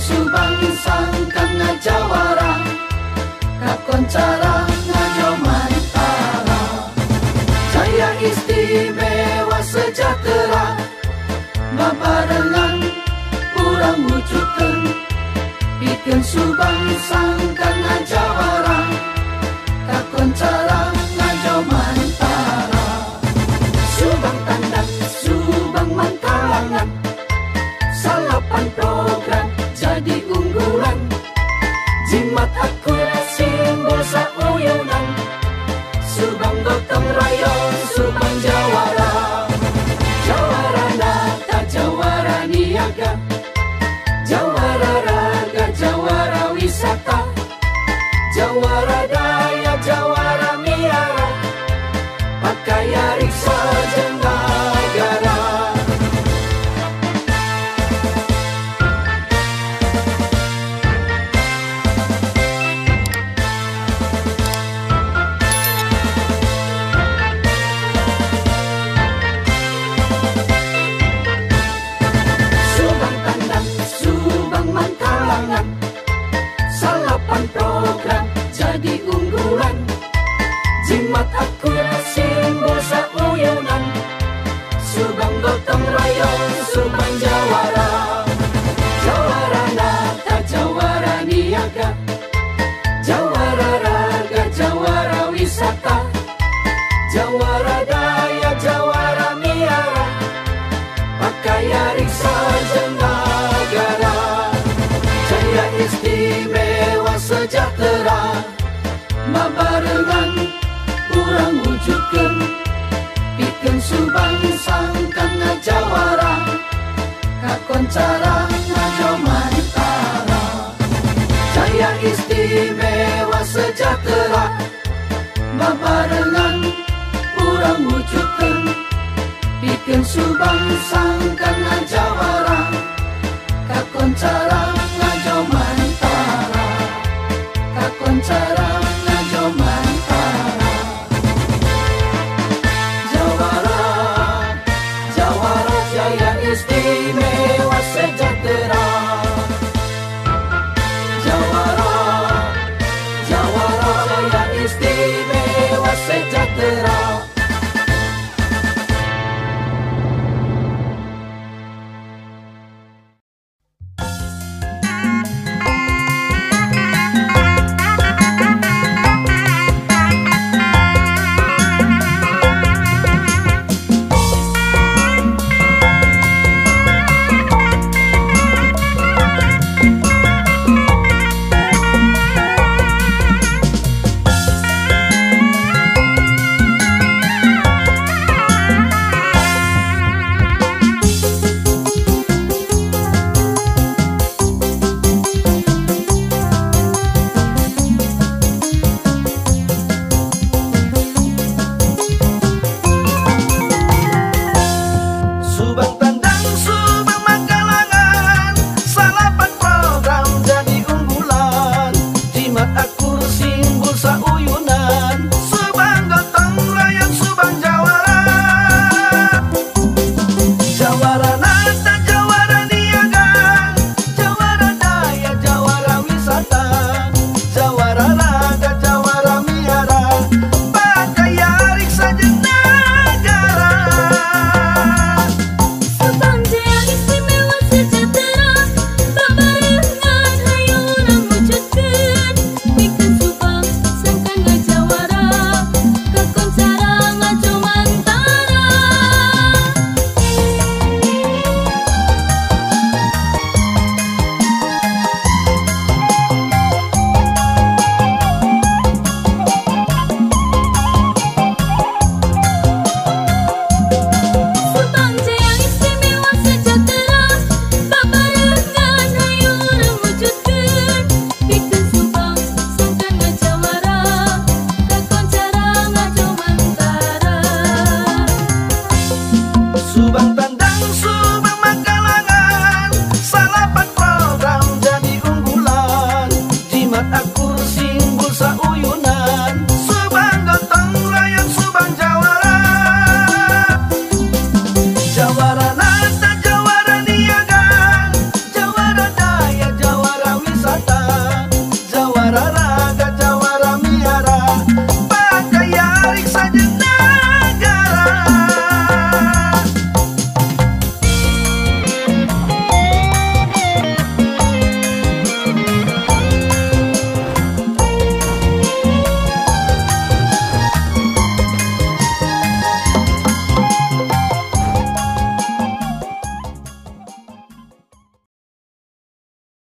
subang sangkan ngajawara kakon cara ngajo mantara. Jaya istimewa sejahtera babarengan urang wujudkeun pikeun subang sangkan ngajawara kakon cara ngajo mantara. Subang tandang subang mantalangan salapan program jadi unggulan jimat akun simbol sauyunan subang gotong royong subang jawara. Jawara nata jawara niaga jawara raga jawara wisata jawara daya jawara miara pakaya riksa jeung nagara. Salapan program jadi unggulan jimat akun simbol sauyunan subang gotong royong subang jawara. Jawara nata jawara niaga jawara raga jawara wisata jawara daya jawara miara pakaya riksa jeung nagara. Jaya istimewa sejahtera babarengan urang wujudkeun pikeun subang sangkan ngajawara kakon cara ngajo mantara. Jaya istimewa sejahtera babarengan urang wujudkeun pikeun subang sangkan ngajawara kakon cara